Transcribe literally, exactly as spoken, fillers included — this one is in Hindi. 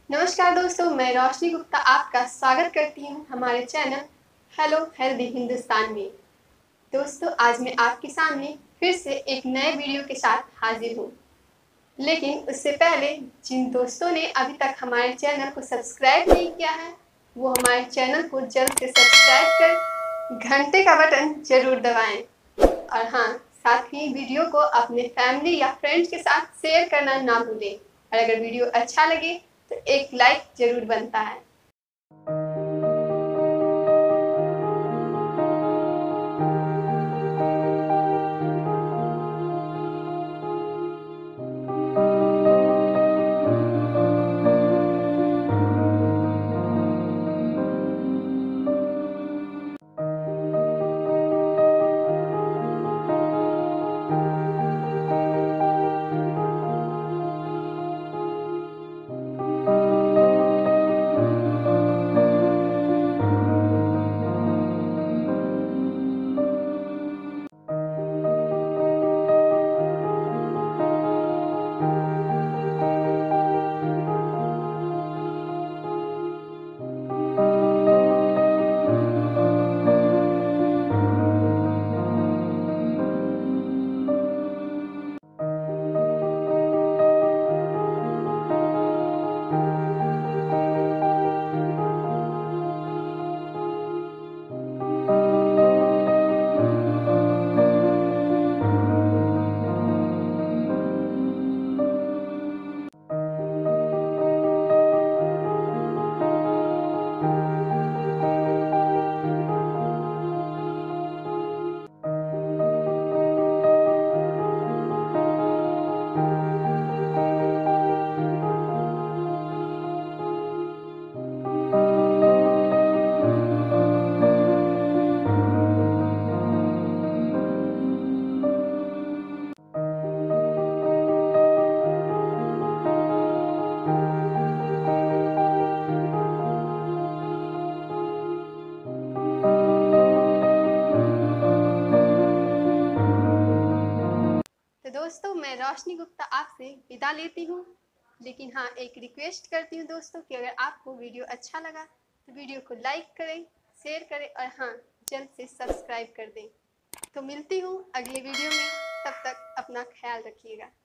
नमस्कार दोस्तों, मैं रोशनी गुप्ता आपका स्वागत करती हूँ हमारे चैनल हेलो हेल्दी हिंदुस्तान में। दोस्तों, आज मैं आपके सामने फिर से एक नए वीडियो के साथ हाजिर हूँ। लेकिन उससे पहले जिन दोस्तों ने अभी तक हमारे चैनल को सब्सक्राइब नहीं किया है, वो हमारे चैनल को जल्द से सब्सक्राइब कर घंटे का बटन जरूर दबाएं। और हाँ, साथ ही वीडियो को अपने फैमिली या फ्रेंड्स के साथ शेयर करना ना भूलें। और अगर वीडियो अच्छा लगे तो एक लाइक जरूर बनता है। तो दोस्तों, मैं रोशनी गुप्ता आपसे विदा लेती हूँ। लेकिन हाँ, एक रिक्वेस्ट करती हूँ दोस्तों कि अगर आपको वीडियो अच्छा लगा तो वीडियो को लाइक करें, शेयर करें और हाँ, जल्द से सब्सक्राइब कर दें। तो मिलती हूँ अगले वीडियो में, तब तक अपना ख्याल रखिएगा।